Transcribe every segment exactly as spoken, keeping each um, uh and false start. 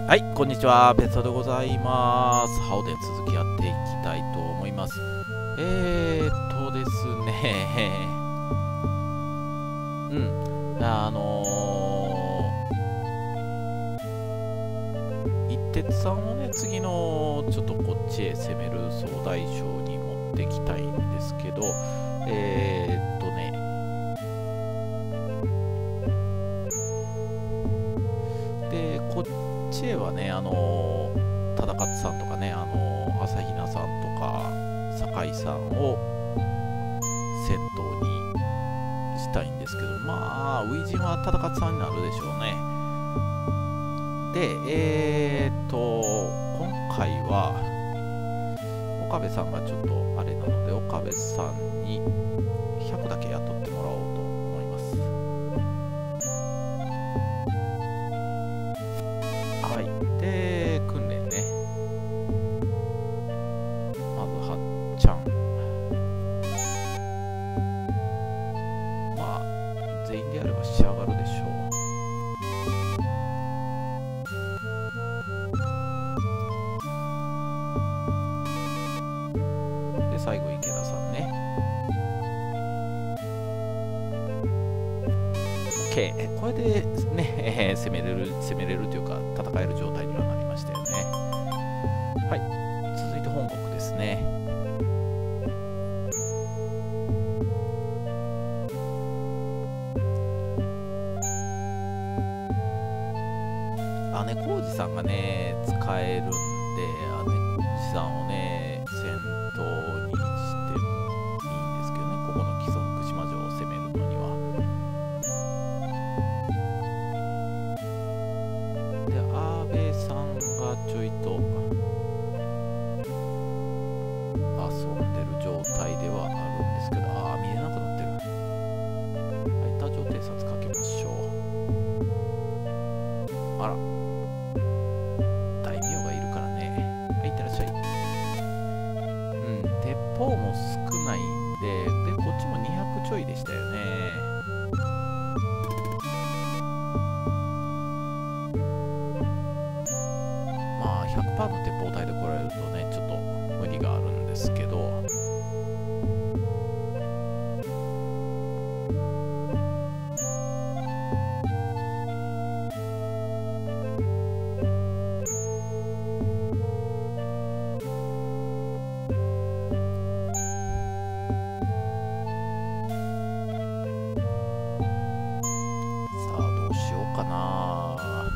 はい、こんにちは、ペソでございます。ハオで続きやっていきたいと思います。えーっとですね、うん、あのー、一徹さんをね、次のちょっとこっちへ攻める総大将に持ってきたいんですけど、えーっとね、で、こっちへはね、あのー、忠勝さんとかね、あのー、朝比奈さんとか、酒井さんを先頭にしたいんですけど、まあ、初陣は忠勝さんになるでしょうね。で、えーっと、今回は、岡部さんがちょっとあれなので、岡部さんにひゃくだけ雇ってもらおうと思います。はい。で、訓練ね。まず、はっちゃん。まあ、全員でやれば仕上がるでしょう。で、最後、池田さんね。OK。これでね、攻めれる、攻めれるというか、戦える状態にはなりましたよね。はい。続いて本国ですね。姉小路さんがね、使えるんで、姉小路さんをね、先頭にしてもいいんですけどね、ここの木曽福島城を攻めるのには。で、安倍さんがちょいと遊んでる状態ではあるんですけど、ああ、見えなくなってる。はい、多条偵察かけましょう。あら。大名がいるからね。はい、いってらっしゃい。うん、鉄砲も少ないんで、で、こっちもにひゃくちょいでしたよね。まあ、ひゃくパーセント の鉄砲隊で来られるとね、ちょっと無理があるんですけど、かな。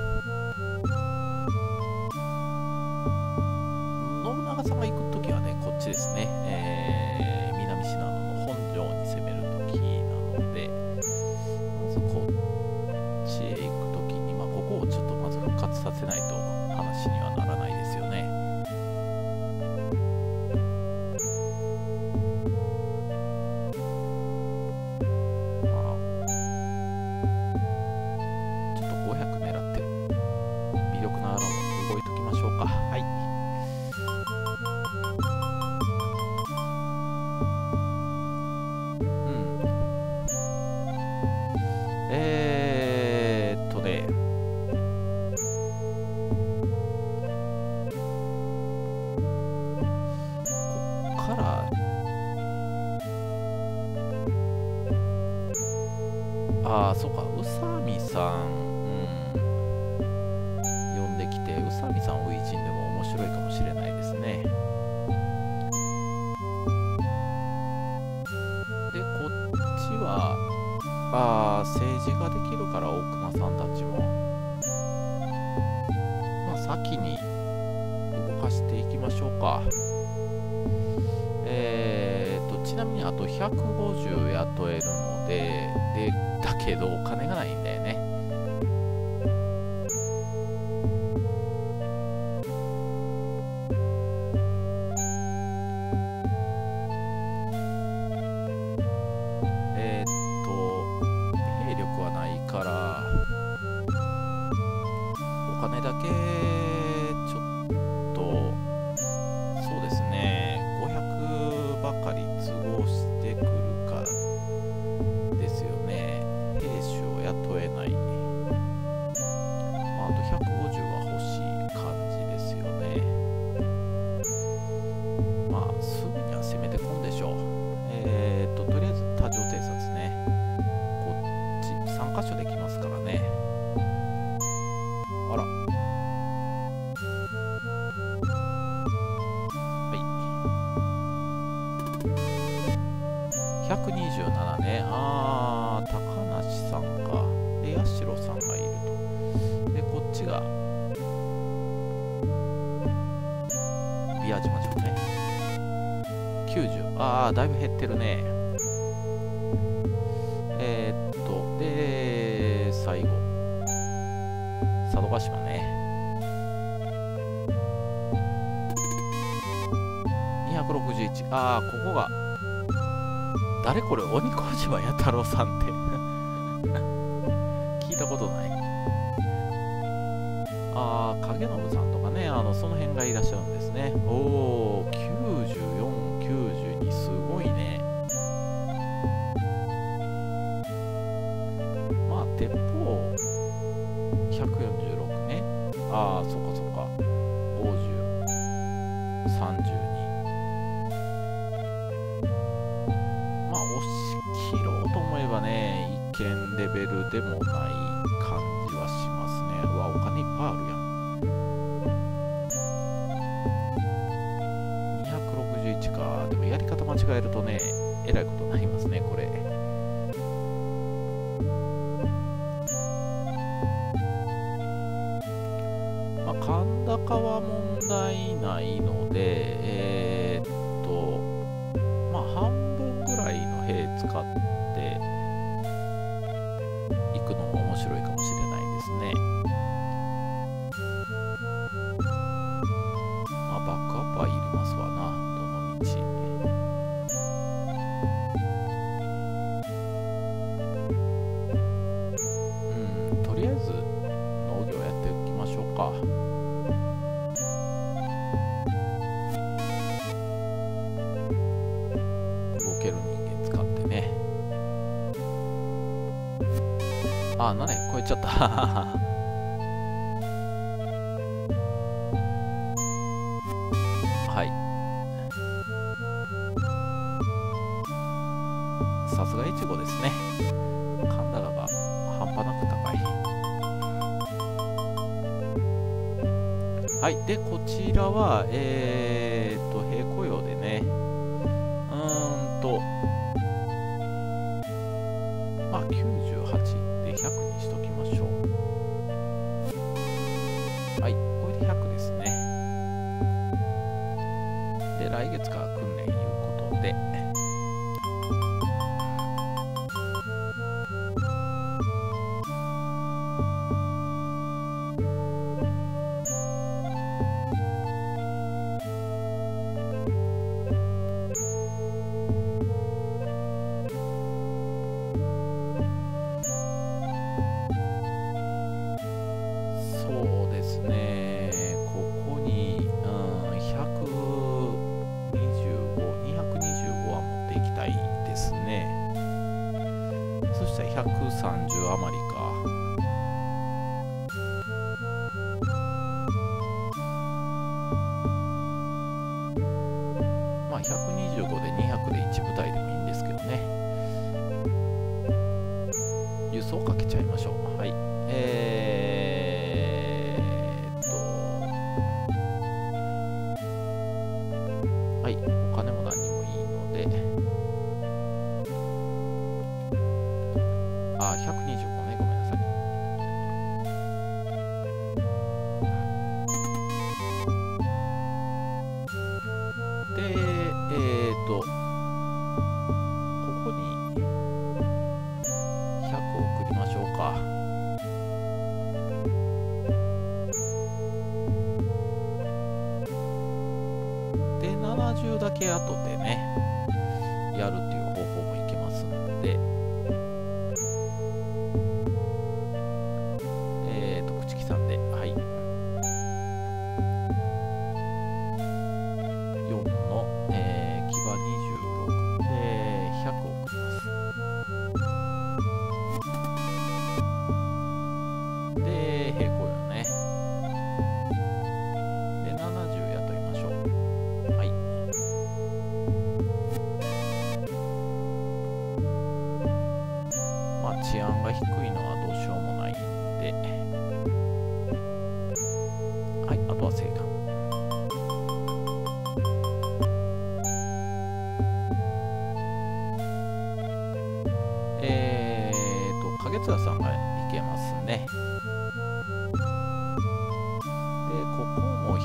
信長さんが行くときはね、こっちですね、えー、南信濃の本城に攻めるときなので、まずこっちへ行くときに、まあ、ここをちょっとまず復活させないと話にはならないですよね。えーっとね、こっから、ああ、そうか、宇佐美さん、うん、呼んできて、宇佐美さんを初陣でも面白いかもしれないですね。で、こっちは、ああ、政治ができるから大隈さんたちも、まあ、先に動かしていきましょうか。えーと、ちなみにあとひゃくごじゅう雇えるので、で、だけどお金がないんだよね。お金だけちょっとそうですねごひゃくばかり都合してくるかですよね。兵士を雇えない、まあ、あとひゃくごじゅうは欲しいね。あー、高梨さんか。で、八代さんがいると。で、こっちが、宮島城ね。きゅうじゅう。あー、だいぶ減ってるね。えー、っと、で、最後。佐渡島ね。にひゃくろくじゅういち。あー、ここが。誰これ、鬼小島弥太郎さんって。聞いたことない。あー、影信さんとかね、あの、その辺がいらっしゃるんですね。おー、きゅうじゅうよん、きゅうじゅうに、すごいね。まあ、鉄砲、ひゃくよんじゅうろくね。あー、そっかそっか。ごじゅう、さんじゅうに。まあ、押し切ろうと思えばね、一見レベルでもない感じはしますね。うわ、お金いっぱいあるやん。にひゃくろくじゅういちか。でもやり方間違えるとね、えらいことになりますね、これ。まあ、甲高は問題ないので、えー、っと、まあ、半分ぐらいの兵使っていくのも面白いかもしれないですね。まあ、バックアップはいりますわな、どの道。うん、とりあえず農業やっていきましょうか。動ける人間使ってね。あ、なに超えちゃった。はい。さすがイチゴですね。神高が半端なく高い。はい。で、こちらは、えーっと、平雇用でね。うーんと、まあ、きゅうじゅうはちでひゃくにしときましょう。はい。これでひゃくですね。で、来月から訓練いうことで。そうですね。ここに、うん、ひゃくにじゅうご、にひゃくにじゅうごは持っていきたいですね。そしたらひゃくさんじゅう余りか。まあひゃくにじゅうごでにひゃくでいち部隊でもいいんですけどね。輸送かけちゃいましょう。はい。えーっと、はい。お金も何にもいいので、あ、ひゃくにじゅうごね。ごめんなさい。で、えーっと、ここにひゃく送りましょうか。で、ななじゅうだけ後でね、やるっていう方法もいけますんで、えーと、口木さんで、はい。よんの、えー、騎馬にじゅうろくで、ひゃく送ります。で、平行よね。で、ななじゅう雇いましょう。はい。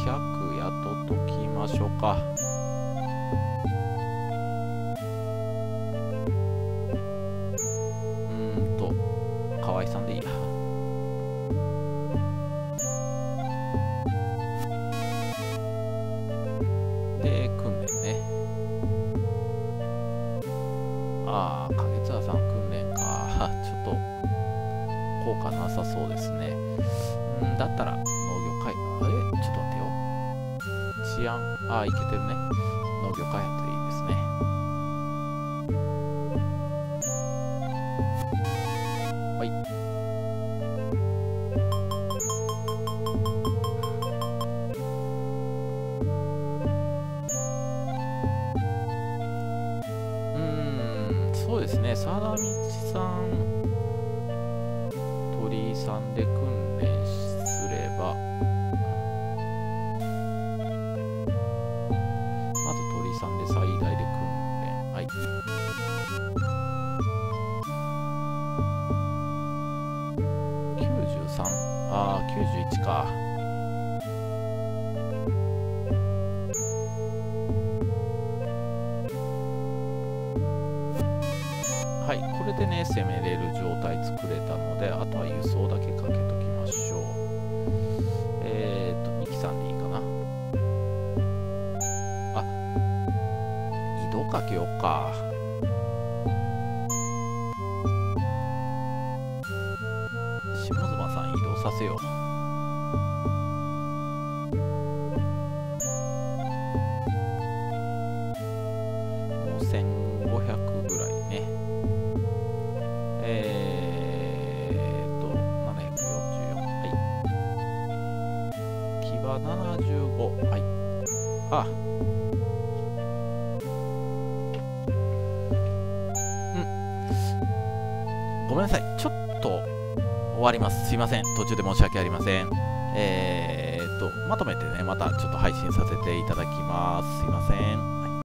ひゃく雇っときましょうか。うーんと河合さんでいいや。で訓練ね。ああ、影沢さん訓練か。ちょっと効果なさそうですね。うん、だったら農業開発、あれちょっと待ってよ。治安、ああ、いけてるね。農業開発でいいですね。はい。うーん、そうですね。沢田道さん、鳥居さんで訓練すれば、まず鳥居さんで最大で訓練。はい。きゅうじゅうさん、ああ、きゅうじゅういちか。はい、これでね、攻めれる状態作れたので、あとは輸送だけかけときましょう。えーと、ミキさんでいいかな。あ、移動かけようか。下妻さん移動させよう。もうせんごひゃくぐらいね。えーと、ななひゃくよんじゅうよん。はい。騎馬ななじゅうご。はい。あ。うん。ごめんなさい。ちょっと終わります。すいません。途中で申し訳ありません。えーと、まとめてね、またちょっと配信させていただきます。すいません。